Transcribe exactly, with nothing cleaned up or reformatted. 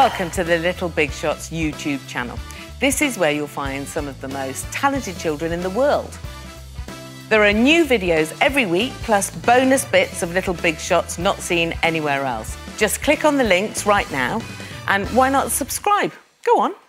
Welcome to the Little Big Shots YouTube channel. This is where you'll find some of the most talented children in the world. There are new videos every week, plus bonus bits of Little Big Shots not seen anywhere else. Just click on the links right now, and why not subscribe? Go on.